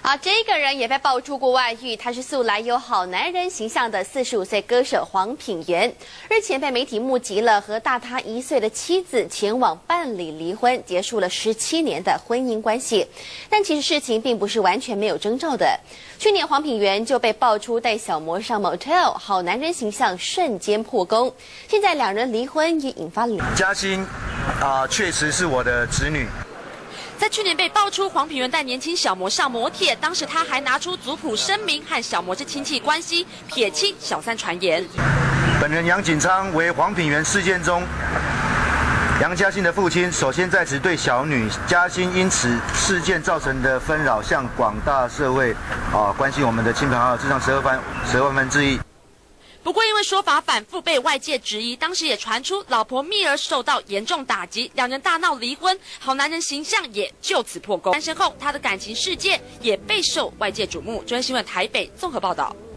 好，这个人也被爆出过外遇，他是素来有好男人形象的45岁歌手黄品源。日前被媒体目击了和大他1岁的妻子前往办理离婚，结束了17年的婚姻关系。但其实事情并不是完全没有征兆的。去年黄品源就被爆出带小模上 motel， 好男人形象瞬间破功。现在两人离婚也引发了嘉欣确实是我的侄女。 在去年被爆出黄品源带年轻小模上摩铁，当时他还拿出族谱声明和小模是亲戚关系，撇清小三传言。 本人杨锦昌为黄品源事件中杨嘉欣的父亲，首先在此对小女嘉欣因此事件造成的纷扰，向广大社会关心我们的亲朋好友致上12万分致意。 不过，因为说法反复被外界质疑，当时也传出老婆蜜儿受到严重打击，两人大闹离婚，好男人形象也就此破功。单身后，他的感情世界也备受外界瞩目。中央新闻台北综合报道。